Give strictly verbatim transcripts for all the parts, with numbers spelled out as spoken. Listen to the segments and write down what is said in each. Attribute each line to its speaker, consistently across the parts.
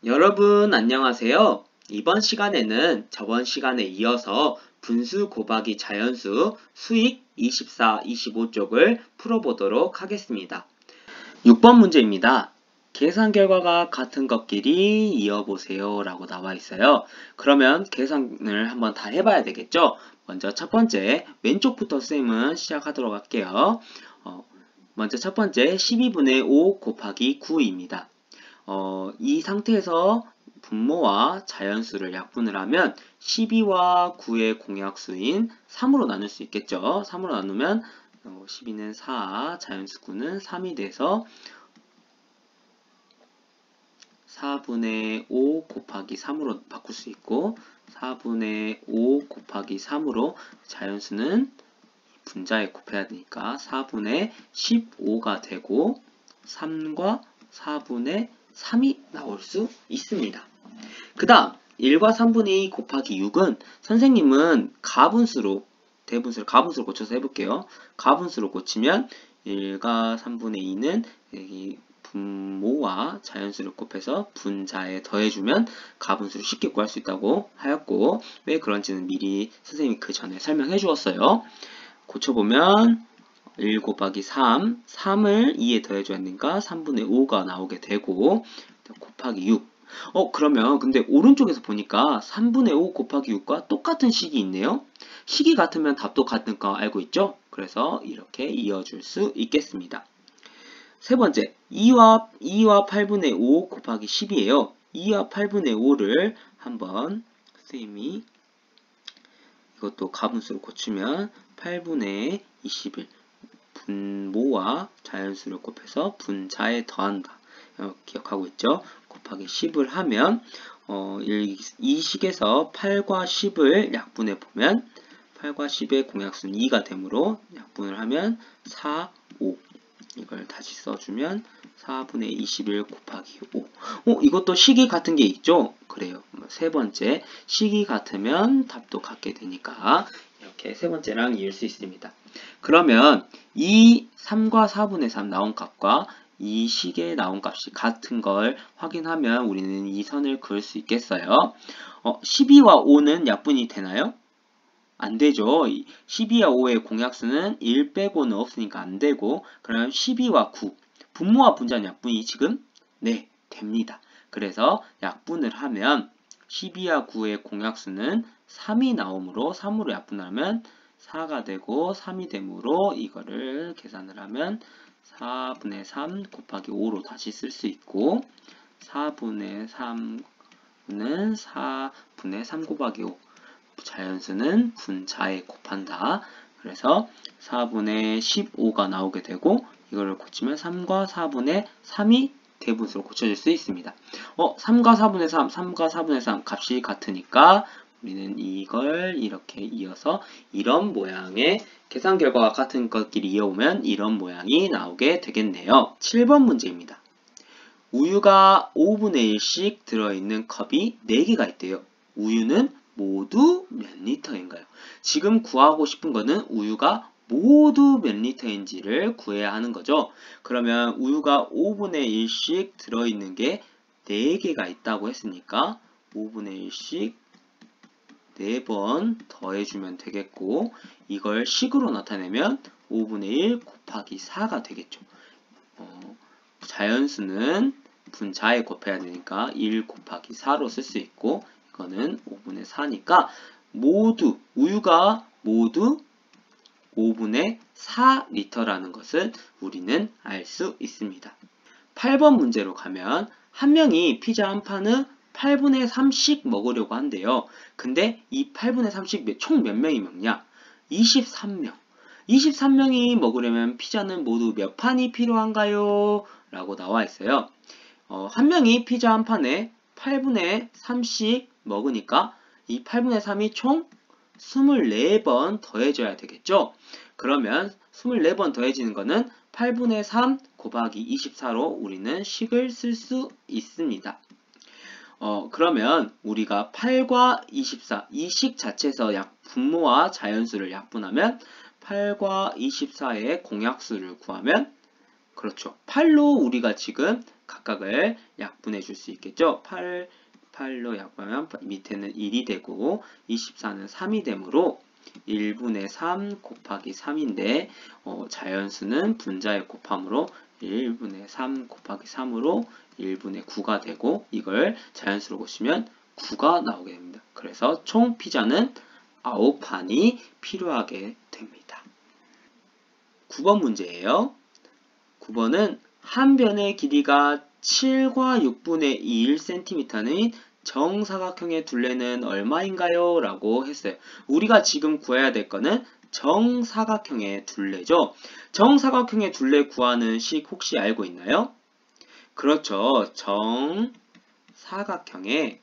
Speaker 1: 여러분 안녕하세요. 이번 시간에는 저번 시간에 이어서 분수 곱하기 자연수 수익 이십사, 이십오 쪽을 풀어보도록 하겠습니다. 육 번 문제입니다. 계산 결과가 같은 것끼리 이어보세요 라고 나와 있어요. 그러면 계산을 한번 다 해봐야 되겠죠? 먼저 첫 번째 왼쪽부터 쌤은 시작하도록 할게요. 어, 먼저 첫 번째 십이분의 오 곱하기 구입니다. 어, 이 상태에서 분모와 자연수를 약분을 하면 십이와 구의 공약수인 삼으로 나눌 수 있겠죠. 삼으로 나누면 어, 십이는 사, 자연수 구는 삼이 돼서 사분의 오 곱하기 삼으로 바꿀 수 있고 사분의 오 곱하기 삼으로 자연수는 분자에 곱해야 되니까 사분의 십오가 되고 삼과 사분의 삼이 나올 수 있습니다. 그 다음 일과 삼분의 이 곱하기 육은 선생님은 가분수로 대분수를 가분수로 고쳐서 해볼게요. 가분수로 고치면 일과 삼분의 이는 여기 분모와 자연수를 곱해서 분자에 더해주면 가분수를 쉽게 구할 수 있다고 하였고 왜 그런지는 미리 선생님이 그 전에 설명해 주었어요. 고쳐보면 일 곱하기 삼, 삼을 이에 더해줘야 되니까 삼분의 오가 나오게 되고 곱하기 육. 어 그러면 근데 오른쪽에서 보니까 삼분의 오 곱하기 육과 똑같은 식이 있네요. 식이 같으면 답도 같은 거 알고 있죠? 그래서 이렇게 이어줄 수 있겠습니다. 세 번째, 이와, 이와 팔분의 오 곱하기 십이에요. 이와 팔분의 오를 한번 선생님이 이것도 가분수로 고치면 팔분의 이십일 분모와 자연수를 곱해서 분자에 더한다. 어, 기억하고 있죠? 곱하기 십을 하면 어, 이 식에서 팔과 십을 약분해 보면 팔과 십의 공약수는 이가 되므로 약분을 하면 사, 오 이걸 다시 써주면 사분의 이십일 곱하기 오. 어, 이것도 식이 같은 게 있죠? 그래요. 세 번째, 식이 같으면 답도 같게 되니까 이렇게 세 번째랑 이을 수 있습니다. 그러면 이 삼과 사분의 삼 나온 값과 이 식에 나온 값이 같은 걸 확인하면 우리는 이 선을 그을 수 있겠어요. 어, 십이와 오는 약분이 되나요? 안 되죠. 십이와 오의 공약수는 일 빼고는 없으니까 안 되고 그러면 십이와 구 분모와 분자는 약분이 지금 네 됩니다. 그래서 약분을 하면 십이와 구의 공약수는 삼이 나오므로 삼으로 약분하면 사가 되고 삼이 되므로 이거를 계산을 하면 사분의 삼 곱하기 오로 다시 쓸 수 있고 사분의 삼은 사분의 삼 곱하기 오 자연수는 분자에 곱한다. 그래서 사분의 십오가 나오게 되고 이거를 고치면 삼과 사분의 삼이 대분수로 고쳐질 수 있습니다. 어, 삼과 사분의 삼, 삼과 사분의 삼 값이 같으니까 우리는 이걸 이렇게 이어서 이런 모양의 계산 결과가 같은 것끼리 이어오면 이런 모양이 나오게 되겠네요. 칠 번 문제입니다. 우유가 오분의 일씩 들어있는 컵이 네 개가 있대요. 우유는 모두 몇 리터인가요? 지금 구하고 싶은 거는 우유가 모두 몇 리터인지를 구해야 하는 거죠. 그러면 우유가 오분의 일씩 들어있는 게 네 개가 있다고 했으니까 오분의 일씩 네 번 더해주면 되겠고 이걸 식으로 나타내면 오분의 일 곱하기 사가 되겠죠. 어, 자연수는 분자에 곱해야 되니까 일 곱하기 사로 쓸 수 있고 이거는 오분의 사니까 모두 우유가 모두 오분의 사 리터라는 것을 우리는 알 수 있습니다. 팔 번 문제로 가면 한 명이 피자 한 판을 팔분의 삼씩 먹으려고 한대요. 근데 이 팔분의 삼씩 총 몇 명이 먹냐? 이십삼 명. 이십삼 명이 먹으려면 피자는 모두 몇 판이 필요한가요? 라고 나와 있어요. 어, 한 명이 피자 한 판에 팔분의 삼씩 먹으니까 이 팔분의 삼이 총 이십사 번 더해져야 되겠죠? 그러면 이십사 번 더해지는 거는 팔분의 삼 곱하기 이십사로 우리는 식을 쓸 수 있습니다. 어, 그러면 우리가 팔과 이십사, 이 식 자체에서 약 분모와 자연수를 약분하면 팔과 이십사의 공약수를 구하면 그렇죠. 팔로 우리가 지금 각각을 약분해 줄 수 있겠죠. 팔, 팔로 약분하면 밑에는 일이 되고 이십사는 삼이 되므로 일분의 삼 곱하기 삼인데 어, 자연수는 분자에 곱함으로 일분의 삼 곱하기 삼으로 일분의 구가 되고 이걸 자연수로 보시면 구가 나오게 됩니다. 그래서 총 피자는 아홉 판이 필요하게 됩니다. 구 번 문제예요. 구 번은 한 변의 길이가 칠과 육분의 일 센티미터는 정사각형의 둘레는 얼마인가요? 라고 했어요. 우리가 지금 구해야 될 거는 정사각형의 둘레죠. 정사각형의 둘레 구하는 식 혹시 알고 있나요? 그렇죠. 정사각형의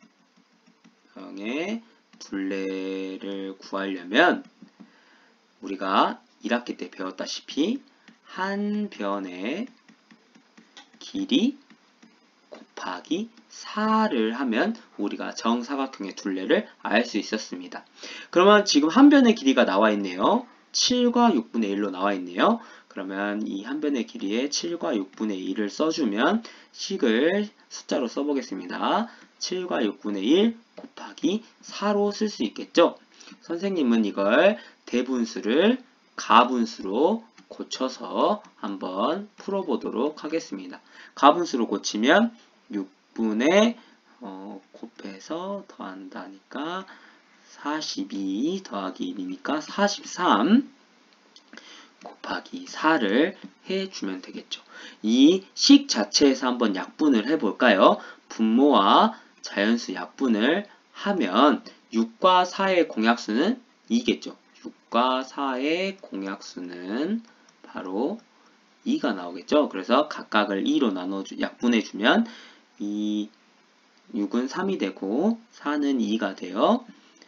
Speaker 1: 형의 둘레를 구하려면 우리가 일 학기 때 배웠다시피 한 변의 길이 곱하기 사를 하면 우리가 정사각형의 둘레를 알 수 있었습니다. 그러면 지금 한 변의 길이가 나와 있네요. 칠과 육분의 일로 나와 있네요. 그러면 이 한 변의 길이에 칠과 육분의 일을 써주면 식을 숫자로 써보겠습니다. 칠과 육분의 일 곱하기 사로 쓸 수 있겠죠? 선생님은 이걸 대분수를 가분수로 고쳐서 한번 풀어보도록 하겠습니다. 가분수로 고치면 육분의 어, 곱해서 더한다니까 사십이 더하기 일이니까 사십삼 곱하기 사를 해주면 되겠죠. 이 식 자체에서 한번 약분을 해볼까요? 분모와 자연수 약분을 하면 육과 사의 공약수는 이겠죠. 육과 사의 공약수는 바로 이가 나오겠죠. 그래서 각각을 이로 나눠 약분해주면 이 육은 삼이 되고 사는 이가 되어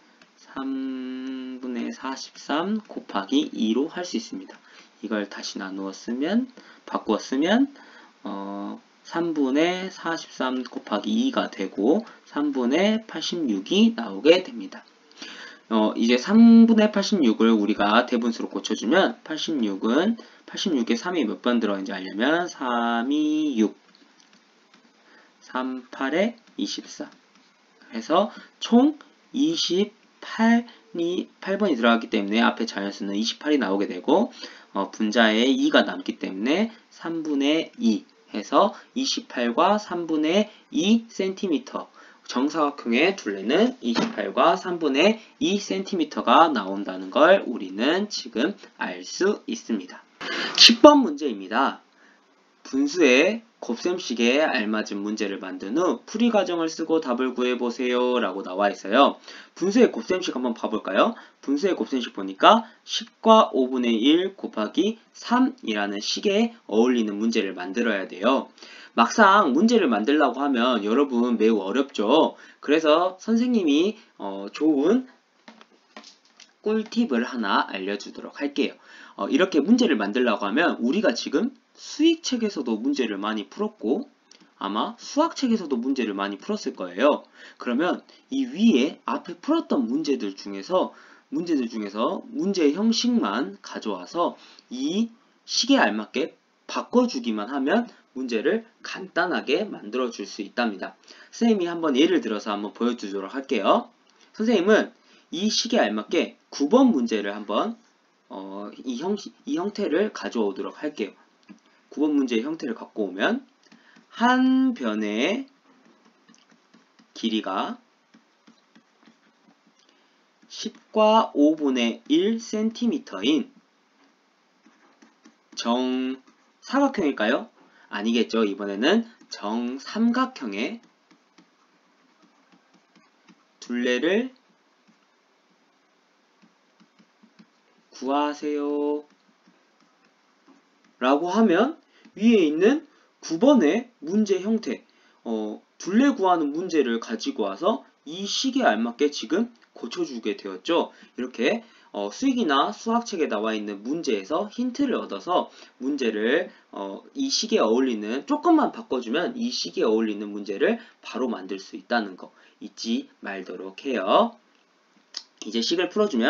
Speaker 1: 삼분의 사십삼 곱하기 이로 할 수 있습니다. 이걸 다시 나누어 쓰면 바꾸어 쓰면 어, 삼분의 사십삼 곱하기 이가 되고 삼분의 팔십육이 나오게 됩니다. 어, 이제 삼분의 팔십육을 우리가 대분수로 고쳐주면 팔십육은 팔십육에 삼이 몇 번 들어있는지 알려면 삼이 육, 삼, 팔에 이십사 해서 총 이십팔이, 팔 번이 들어갔기 때문에 앞에 자연수는 이십팔이 나오게 되고 어, 분자에 이가 남기 때문에 삼분의 이 해서 이십팔과 삼분의 이 센티미터 정사각형의 둘레는 이십팔과 삼분의 이 센티미터가 나온다는 걸 우리는 지금 알 수 있습니다. 십 번 문제입니다. 분수의 곱셈식에 알맞은 문제를 만든 후 풀이 과정을 쓰고 답을 구해보세요 라고 나와 있어요. 분수의 곱셈식 한번 봐볼까요? 분수의 곱셈식 보니까 십과 오분의 일 곱하기 삼이라는 식에 어울리는 문제를 만들어야 돼요. 막상 문제를 만들려고 하면 여러분 매우 어렵죠. 그래서 선생님이 어, 좋은 꿀팁을 하나 알려주도록 할게요. 어, 이렇게 문제를 만들려고 하면 우리가 지금 수익책에서도 문제를 많이 풀었고 아마 수학책에서도 문제를 많이 풀었을 거예요. 그러면 이 위에 앞에 풀었던 문제들 중에서 문제들 중에서 문제의 형식만 가져와서 이 식에 알맞게 바꿔주기만 하면 문제를 간단하게 만들어 줄 수 있답니다. 선생님이 한번 예를 들어서 한번 보여주도록 할게요. 선생님은 이 식에 알맞게 구 번 문제를 한번 어, 이, 형식, 이 형태를 가져오도록 할게요. 구 번 문제의 형태를 갖고 오면 한 변의 길이가 십과 오분의 일 센티미터인 정사각형일까요? 아니겠죠. 이번에는 정삼각형의 둘레를 구하세요 라고 하면 위에 있는 구 번의 문제 형태 어, 둘레 구하는 문제를 가지고 와서 이 식에 알맞게 지금 고쳐주게 되었죠. 이렇게 어, 수익이나 수학책에 나와 있는 문제에서 힌트를 얻어서 문제를 어, 이 식에 어울리는 조금만 바꿔주면 이 식에 어울리는 문제를 바로 만들 수 있다는 거 잊지 말도록 해요. 이제 식을 풀어주면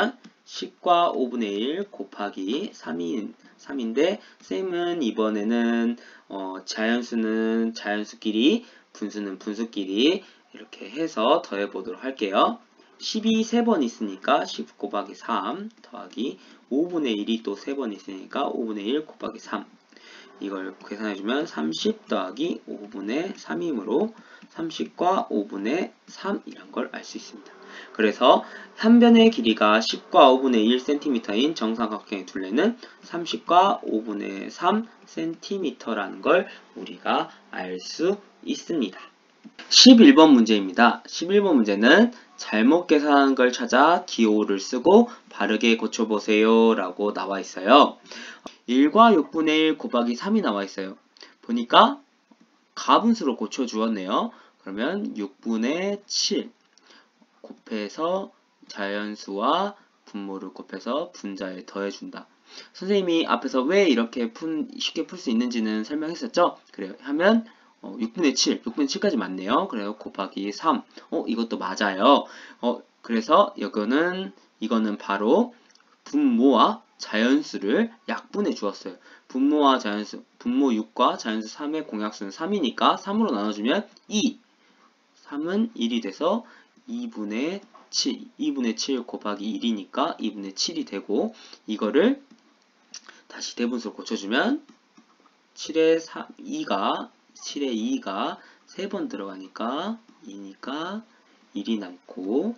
Speaker 1: 십과 오분의 일 곱하기 삼인, 삼인데 쌤은 이번에는 어, 자연수는 자연수끼리 분수는 분수끼리 이렇게 해서 더해 보도록 할게요. 십이 세 번 있으니까 십 곱하기 삼 더하기 오분의 일이 또 세 번 있으니까 오분의 일 곱하기 삼, 이걸 계산해주면 삼십 더하기 오분의 삼이므로 삼십과 오분의 삼이란 걸 알 수 있습니다. 그래서 한 변의 길이가 십과 오분의 일 센티미터인 정삼각형의 둘레는 삼십과 오분의 삼 센티미터라는 걸 우리가 알 수 있습니다. 십일 번 문제입니다. 십일 번 문제는 잘못 계산한 걸 찾아 기호를 쓰고 바르게 고쳐보세요 라고 나와 있어요. 일과 육분의 일 곱하기 삼이 나와 있어요. 보니까 가분수로 고쳐 주었네요. 그러면 육분의 칠 곱해서 자연수와 분모를 곱해서 분자에 더해준다. 선생님이 앞에서 왜 이렇게 푼, 쉽게 풀 수 있는지는 설명했었죠? 그래요. 하면 어, 육분의 칠, 육분의 칠까지 맞네요. 그래요. 곱하기 삼. 어, 이것도 맞아요. 어, 그래서 이거는, 이거는 바로 분모와 자연수를 약분해 주었어요. 분모와 자연수, 분모 육과 자연수 삼의 공약수는 삼이니까 삼으로 나눠주면 이. 삼은 일이 돼서 이분의 칠, 이분의 칠 곱하기 일이니까 이분의 칠이 되고, 이거를 다시 대분수로 고쳐주면 칠의 삼, 이가 칠의 이가 세 번 들어가니까 이니까 일이 남고,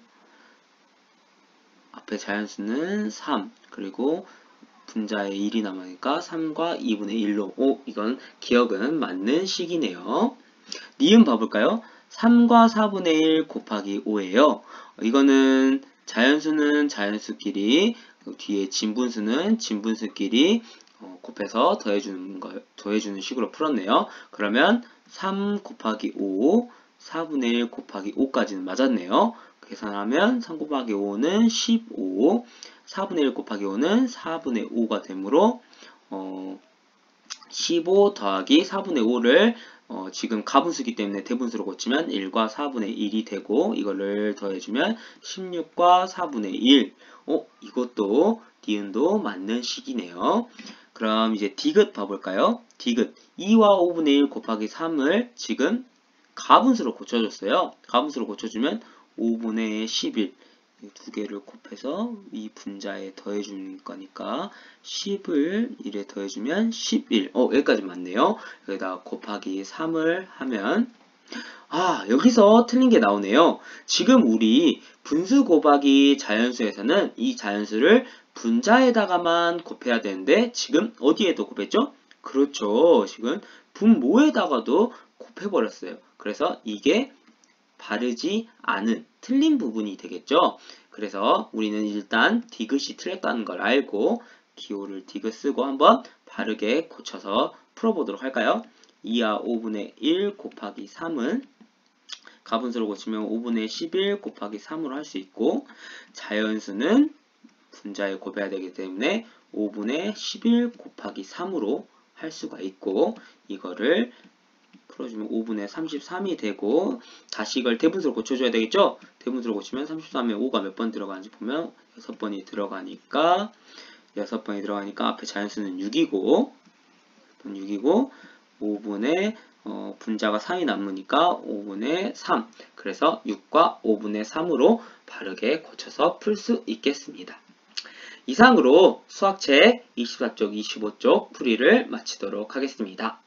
Speaker 1: 앞에 자연수는 삼, 그리고 분자에 일이 남으니까 삼과 이분의 일로, 오, 이건 기억은 맞는 식이네요. 니은 봐볼까요? 삼과 사분의 일 곱하기 오예요. 이거는 자연수는 자연수끼리, 뒤에 진분수는 진분수끼리 어, 곱해서 더해주는 거, 더해주는 식으로 풀었네요. 그러면 삼 곱하기 오, 사분의 일 곱하기 오까지는 맞았네요. 계산하면 삼 곱하기 오는 십오, 사분의 일 곱하기 오는 사분의 오가 되므로 어, 십오 더하기 사분의 오를 어, 지금 가분수기 때문에 대분수로 고치면 일과 사분의 일이 되고, 이거를 더해주면 십육과 사분의 일. 어, 이것도 니은도 맞는 식이네요. 그럼 이제 디귿 봐볼까요? 디귿 이와 오분의 일 곱하기 삼을 지금 가분수로 고쳐줬어요. 가분수로 고쳐주면 오분의 십일, 두 개를 곱해서 이 분자에 더해주는 거니까 십을 일에 더해주면 십일. 어, 여기까지 맞네요. 여기다가 곱하기 삼을 하면, 아, 여기서 틀린 게 나오네요. 지금 우리 분수 곱하기 자연수에서는 이 자연수를 분자에다가만 곱해야 되는데 지금 어디에도 곱했죠? 그렇죠. 지금 분모에다가도 곱해버렸어요. 그래서 이게 바르지 않은 틀린 부분이 되겠죠. 그래서 우리는 일단 디귿이 틀렸다는 걸 알고 기호를 디귿 쓰고 한번 바르게 고쳐서 풀어보도록 할까요? 이와 오분의 일 곱하기 삼은 가분수로 고치면 오분의 십일 곱하기 삼으로 할 수 있고, 자연수는 분자에 곱해야 되기 때문에 오분의 십일 곱하기 삼으로 할 수가 있고, 이거를 풀어주면 오분의 삼십삼이 되고, 다시 이걸 대분수로 고쳐줘야 되겠죠? 대분수로 고치면 삼십삼에 오가 몇 번 들어가는지 보면 여섯 번이 들어가니까, 여섯 번이 들어가니까 앞에 자연수는 육이고, 육이고, 오분의 어, 분자가 삼이 남으니까 오분의 삼. 그래서 육과 오분의 삼으로 바르게 고쳐서 풀 수 있겠습니다. 이상으로 수학책 이십사 쪽, 이십오 쪽 풀이를 마치도록 하겠습니다.